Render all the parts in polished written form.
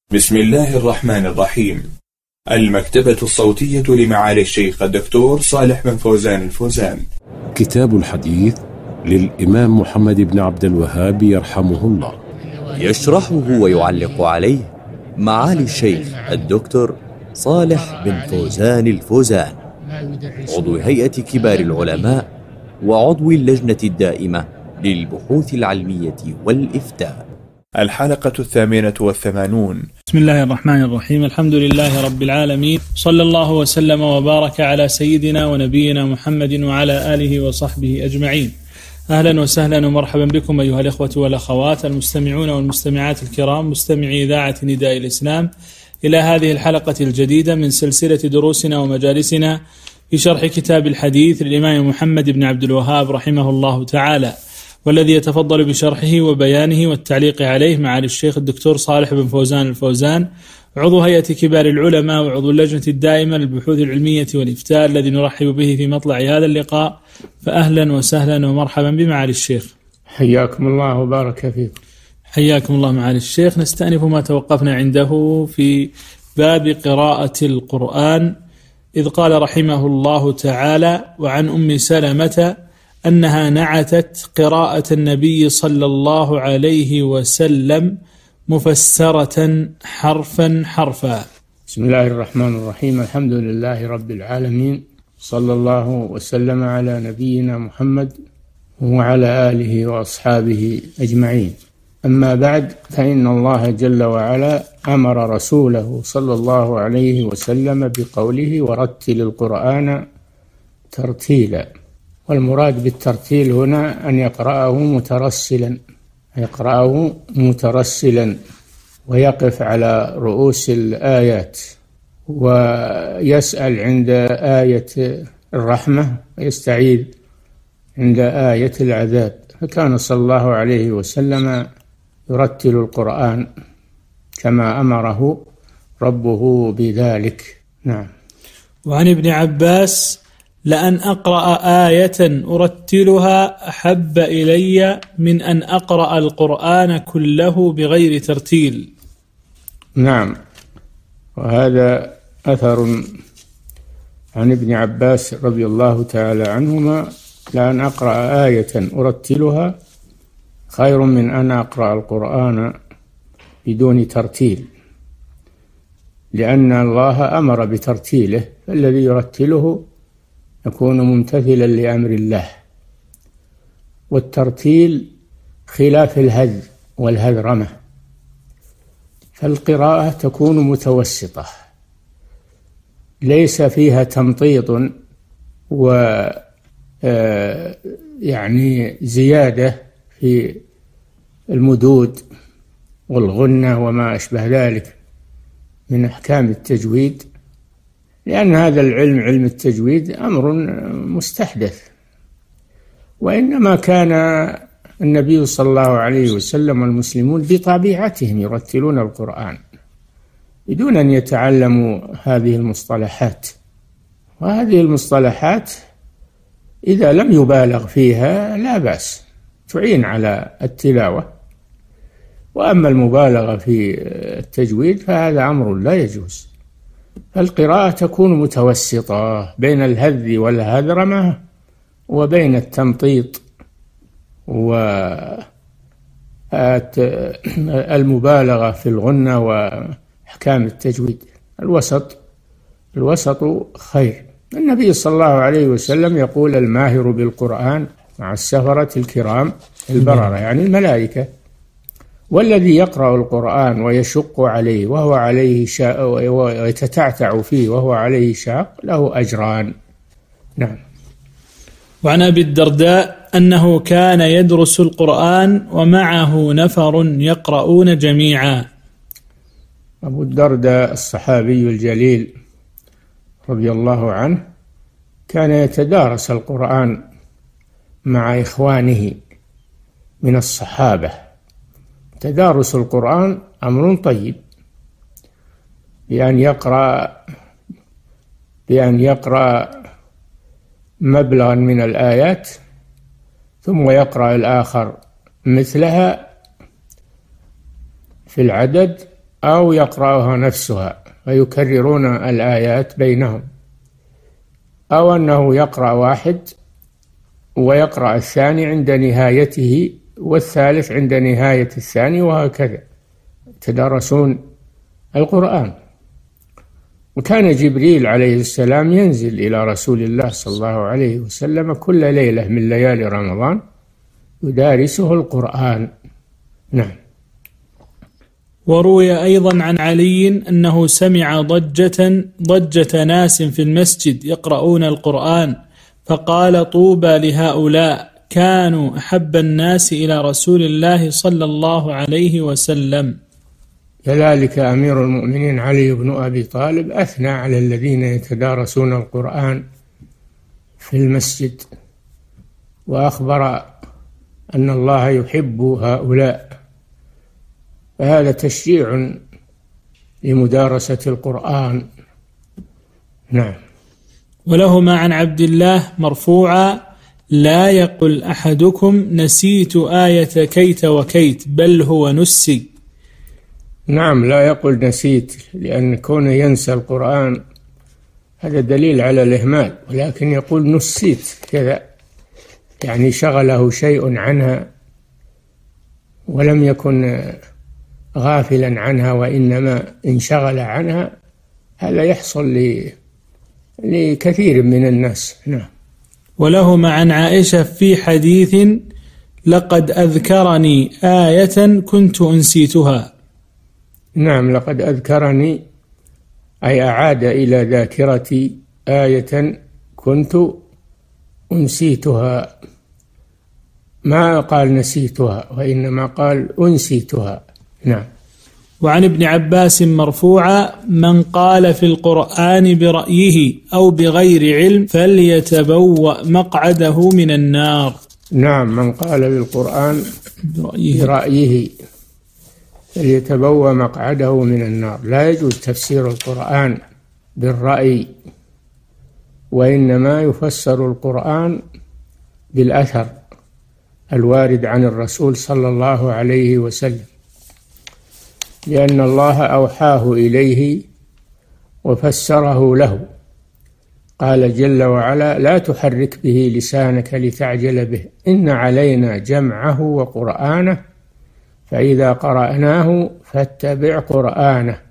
بسم الله الرحمن الرحيم. المكتبة الصوتية لمعالي الشيخ الدكتور صالح بن فوزان الفوزان. كتاب الحديث للإمام محمد بن عبد الوهاب يرحمه الله، يشرحه ويعلق عليه معالي الشيخ الدكتور صالح بن فوزان الفوزان، عضو هيئة كبار العلماء وعضو اللجنة الدائمة للبحوث العلمية والإفتاء. الحلقة 88. بسم الله الرحمن الرحيم. الحمد لله رب العالمين، صلى الله وسلم وبارك على سيدنا ونبينا محمد وعلى آله وصحبه أجمعين. أهلا وسهلا ومرحبا بكم أيها الإخوة والأخوات المستمعون والمستمعات الكرام، مستمعي إذاعة نداء الإسلام، إلى هذه الحلقة الجديدة من سلسلة دروسنا ومجالسنا في شرح كتاب الحديث للإمام محمد بن عبد الوهاب رحمه الله تعالى، والذي يتفضل بشرحه وبيانه والتعليق عليه معالي الشيخ الدكتور صالح بن فوزان الفوزان، عضو هيئة كبار العلماء وعضو اللجنة الدائمة للبحوث العلمية والإفتاء، الذي نرحب به في مطلع هذا اللقاء. فأهلا وسهلا ومرحبا بمعالي الشيخ. حياكم الله وبارك فيكم. حياكم الله معالي الشيخ. نستأنف ما توقفنا عنده في باب قراءة القرآن، إذ قال رحمه الله تعالى: وعن أم سلمة أنها نعتت قراءة النبي صلى الله عليه وسلم مفسرة حرفا حرفا. بسم الله الرحمن الرحيم. الحمد لله رب العالمين، صلى الله وسلم على نبينا محمد وعلى آله وأصحابه أجمعين. أما بعد، فإن الله جل وعلا أمر رسوله صلى الله عليه وسلم بقوله: ورتل القرآن ترتيلا. والمراد بالترتيل هنا أن يقرأه مترسلا ويقف على رؤوس الآيات، ويسأل عند آية الرحمة ويستعيذ عند آية العذاب. فكان صلى الله عليه وسلم يرتل القرآن كما أمره ربه بذلك. نعم. وعن ابن عباس: لأن أقرأ آية أرتلها أحب إلي من أن أقرأ القرآن كله بغير ترتيل. نعم، وهذا أثر عن ابن عباس رضي الله تعالى عنهما: لأن أقرأ آية أرتلها خير من أن أقرأ القرآن بدون ترتيل، لأن الله أمر بترتيله، فالذي يرتله يكون ممتثلا لأمر الله. والترتيل خلاف الهذ والهذرمة، فالقراءة تكون متوسطة، ليس فيها تمطيط يعني زيادة في المدود والغنة وما أشبه ذلك من أحكام التجويد، لأن هذا العلم، علم التجويد، أمر مستحدث. وإنما كان النبي صلى الله عليه وسلم والمسلمون بطبيعتهم يرتلون القرآن بدون أن يتعلموا هذه المصطلحات. وهذه المصطلحات إذا لم يبالغ فيها لا بأس، تعين على التلاوة. وأما المبالغة في التجويد فهذا أمر لا يجوز. فالقراءة تكون متوسطة بين الهذ والهذرمة وبين التمطيط والمبالغة في الغنة وأحكام التجويد. الوسط خير. النبي صلى الله عليه وسلم يقول: الماهر بالقرآن مع السفرة الكرام البررة، يعني الملائكة. والذي يقرأ القرآن ويشق عليه وهو عليه شاق، ويتتعتع فيه وهو عليه شاق، له أجران. نعم. وعن أبي الدرداء أنه كان يدرس القرآن ومعه نفر يقرؤون جميعا. أبو الدرداء الصحابي الجليل رضي الله عنه كان يتدارس القرآن مع إخوانه من الصحابة. تدارس القرآن أمر طيب، بأن يقرأ مبلغا من الآيات ثم يقرأ الآخر مثلها في العدد أو يقرأها نفسها ويكررون الآيات بينهم، أو أنه يقرأ واحد ويقرأ الثاني عند نهايته والثالث عند نهاية الثاني، وهكذا يتدارسون القرآن. وكان جبريل عليه السلام ينزل إلى رسول الله صلى الله عليه وسلم كل ليلة من ليالي رمضان يدارسه القرآن. نعم. وروي أيضا عن علي أنه سمع ضجة ناس في المسجد يقرؤون القرآن، فقال: طوبى لهؤلاء، كانوا أحب الناس إلى رسول الله صلى الله عليه وسلم. كذلك أمير المؤمنين علي بن أبي طالب أثنى على الذين يتدارسون القرآن في المسجد، وأخبر أن الله يحب هؤلاء، فهذا تشجيع لمدارسة القرآن. نعم. ولهما عن عبد الله مرفوعا: لا يقل أحدكم نسيت آية كيت وكيت، بل هو نسي. نعم، لا يقل نسيت، لأن كونه ينسى القرآن هذا دليل على الإهمال، ولكن يقول نسيت كذا، يعني شغله شيء عنها ولم يكن غافلا عنها، وإنما انشغل عنها. هذا يحصل لكثير من الناس. نعم. ولهما عن عائشة في حديث: لقد أذكرني آية كنت أنسيتها. نعم، لقد أذكرني أي أعاد إلى ذاكرتي آية كنت أنسيتها، ما قال نسيتها وإنما قال أنسيتها. نعم. وعن ابن عباس مرفوعا: من قال في القرآن برأيه أو بغير علم فليتبوأ مقعده من النار. نعم، من قال بالقرآن برأيه فليتبوأ مقعده من النار. لا يجوز تفسير القرآن بالرأي، وإنما يفسر القرآن بالأثر الوارد عن الرسول صلى الله عليه وسلم، لأن الله أوحاه إليه وفسره له. قال جل وعلا: لا تحرك به لسانك لتعجل به، إن علينا جمعه وقرآنه، فإذا قرأناه فاتبع قرآنه.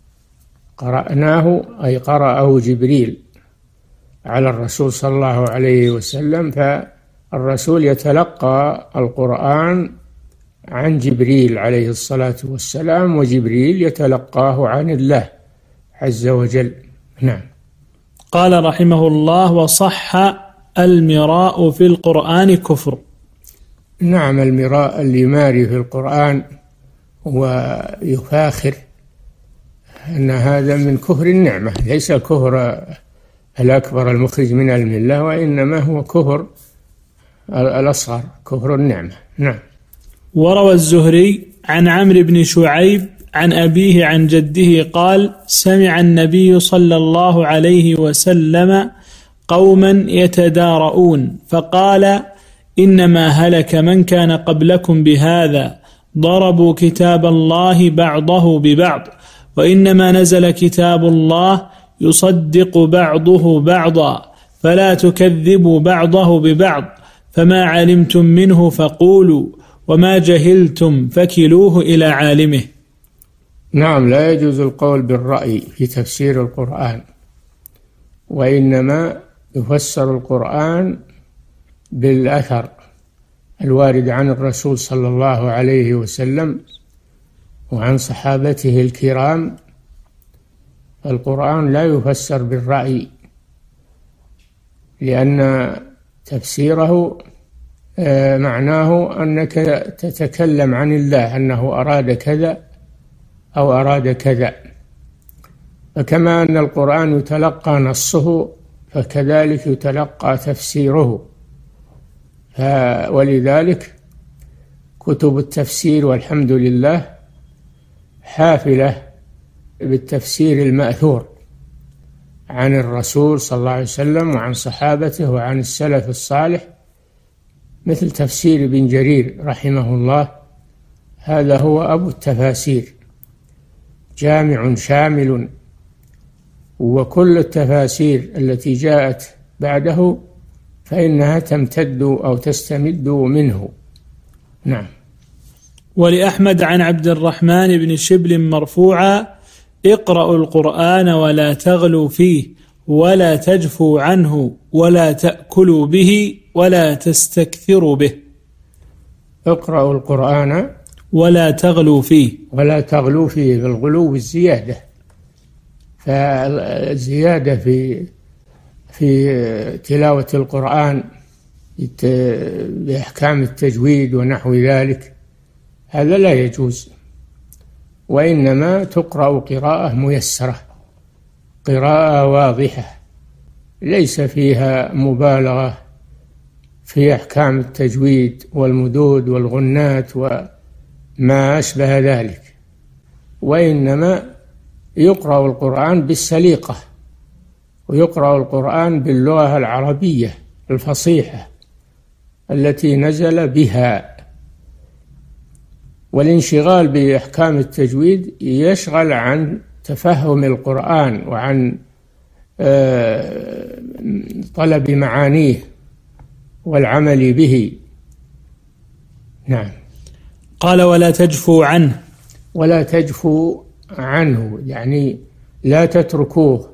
قرأناه أي قرأه جبريل على الرسول صلى الله عليه وسلم، فالرسول يتلقى القرآن عن جبريل عليه الصلاة والسلام، وجبريل يتلقاه عن الله عز وجل. نعم. قال رحمه الله: وصح المراء في القرآن كفر. نعم، المراء اللي يماري في القرآن ويفاخر أن هذا من كفر النعمة، ليس الكفر الأكبر المخرج من الملة، وإنما هو كفر الأصغر، كفر النعمة. نعم. وروى الزهري عن عمرو بن شعيب عن أبيه عن جده قال: سمع النبي صلى الله عليه وسلم قوما يتدارؤون فقال: إنما هلك من كان قبلكم بهذا، ضربوا كتاب الله بعضه ببعض، وإنما نزل كتاب الله يصدق بعضه بعضا، فلا تكذبوا بعضه ببعض، فما علمتم منه فقولوا، وما جهلتم فكلوه إلى عالمه. نعم، لا يجوز القول بالرأي في تفسير القرآن، وإنما يفسر القرآن بالأثر الوارد عن الرسول صلى الله عليه وسلم وعن صحابته الكرام. القرآن لا يفسر بالرأي، لأن تفسيره معناه أنك تتكلم عن الله أنه أراد كذا أو أراد كذا، فكما أن القرآن يتلقى نصه فكذلك يتلقى تفسيره. ولذلك كتب التفسير والحمد لله حافلة بالتفسير المأثور عن الرسول صلى الله عليه وسلم وعن صحابته وعن السلف الصالح، مثل تفسير ابن جرير رحمه الله، هذا هو أبو التفاسير، جامع شامل، وكل التفاسير التي جاءت بعده فإنها تمتد أو تستمد منه. نعم. ولأحمد عن عبد الرحمن بن شبل مرفوعا: اقرأوا القرآن ولا تغلوا فيه ولا تجفوا عنه ولا تأكلوا به ولا تستكثروا به. اقرأوا القرآن ولا تغلوا فيه. ولا تغلوا فيه، بالغلو الزيادة، فالزيادة في تلاوة القرآن بأحكام التجويد ونحو ذلك هذا لا يجوز، وإنما تقرأ قراءة ميسرة، قراءة واضحة ليس فيها مبالغة في أحكام التجويد والمدود والغنات وما أشبه ذلك، وإنما يقرأ القرآن بالسليقة، ويقرأ القرآن باللغة العربية الفصيحة التي نزل بها. والانشغال بأحكام التجويد يشغل عن تفهم القرآن وعن طلب معانيه والعمل به. نعم. قال: ولا تجفوا عنه. ولا تجفوا عنه يعني لا تتركوه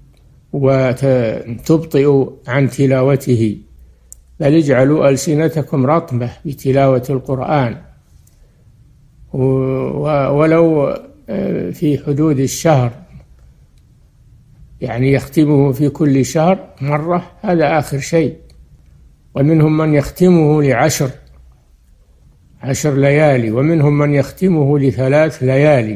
وتبطئوا عن تلاوته، بل اجعلوا ألسنتكم رطبة بتلاوة القرآن، ولو في حدود الشهر، يعني يختمه في كل شهر مرة، هذا آخر شيء. ومنهم من يختمه ل10 ليالي، ومنهم من يختمه ل3 ليالي،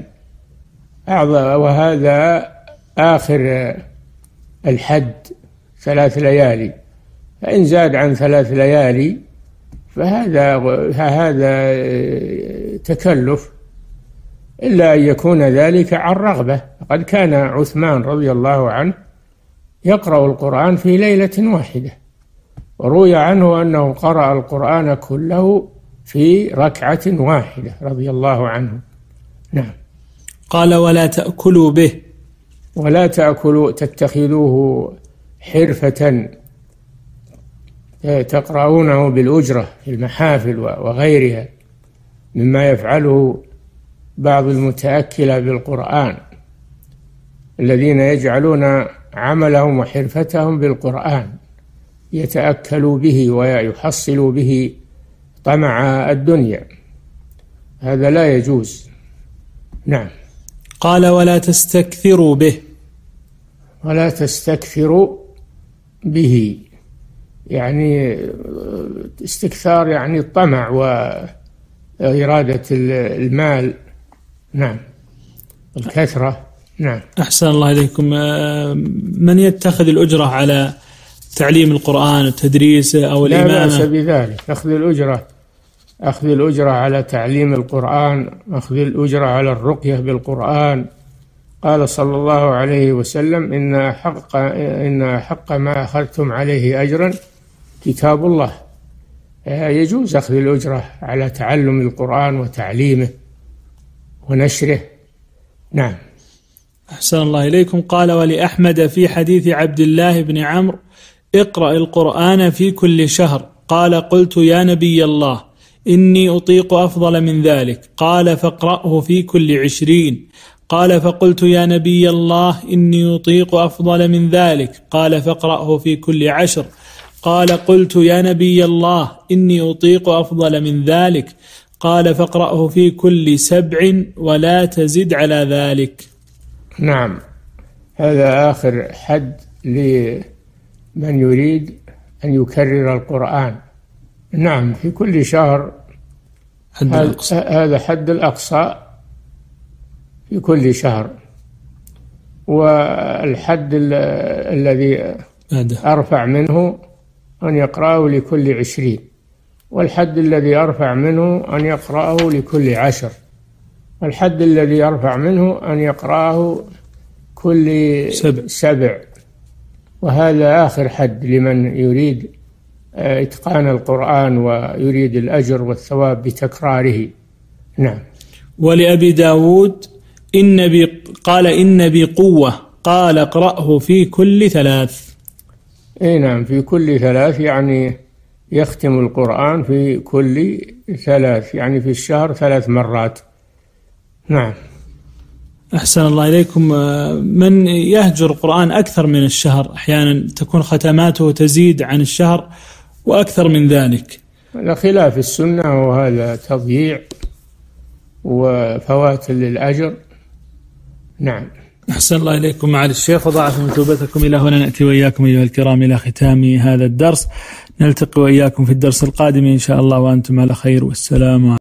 وهذا آخر الحد 3 ليالي. فإن زاد عن 3 ليالي فهذا تكلف، إلا أن يكون ذلك عن رغبة. قد كان عثمان رضي الله عنه يقرأ القرآن في ليلة واحدة، وروي عنه أنه قرأ القرآن كله في ركعة واحدة رضي الله عنه. نعم. قال: ولا تأكلوا به. ولا تأكلوا، تتخذوه حرفة تقرؤونه بالأجرة في المحافل وغيرها مما يفعله بعض المتأكلة بالقرآن، الذين يجعلون عملهم وحرفتهم بالقرآن، يتأكلوا به ويحصلوا به طمع الدنيا، هذا لا يجوز. نعم. قال: ولا تستكثروا به. ولا تستكثروا به يعني استكثار، يعني الطمع وإرادة المال. نعم. الكثرة. نعم. أحسن الله إليكم. من يتخذ الأجرة على تعليم القرآن وتدريسه أو الإمامة؟ لا بأس بذلك، أخذ الأجرة على تعليم القرآن، أخذ الأجرة على الرقية بالقرآن. قال صلى الله عليه وسلم: إن أحق ما أخذتم عليه أجرا كتاب الله. يجوز أخذ الأجرة على تعلم القرآن وتعليمه ونشره. نعم. أحسن الله إليكم. قال: ولأحمد في حديث عبد الله بن عمرو: اقرأ القرآن في كل شهر. قال: قلت: يا نبي الله، إني أطيق أفضل من ذلك. قال: فاقرأه في كل 20. قال: فقلت: يا نبي الله، إني أطيق أفضل من ذلك. قال: فاقرأه في كل 10. قال: قلت: يا نبي الله، إني أطيق أفضل من ذلك. قال: فاقرأه في كل 7 ولا تزد على ذلك. نعم. هذا آخر حد لمن يريد أن يكرر القرآن. نعم، في كل شهر. هذا حد الأقصى في كل شهر. والحد الذي أرفع منه أن يقرأه لكل 20، والحد الذي أرفع منه أن يقرأه لكل 10، والحد الذي أرفع منه أن يقرأه كل 7. وهذا آخر حد لمن يريد إتقان القرآن ويريد الأجر والثواب بتكراره. نعم. ولأبي داود: إن قال إن بي قوة، قال اقرأه في كل 3. اي نعم، في كل 3 يعني يختم القرآن في كل 3، يعني في الشهر 3 مرات. نعم. أحسن الله إليكم. من يهجر القرآن أكثر من الشهر، أحيانا تكون ختماته تزيد عن الشهر وأكثر من ذلك، هذا خلاف السنة، وهذا تضييع وفوات للأجر. نعم. أحسن الله إليكم معالي الشيخ، وضاعف مثوبتكم. إلى هنا نأتي وإياكم أيها الكرام إلى ختام هذا الدرس، نلتقي وإياكم في الدرس القادم إن شاء الله وأنتم على خير، والسلام عليكم.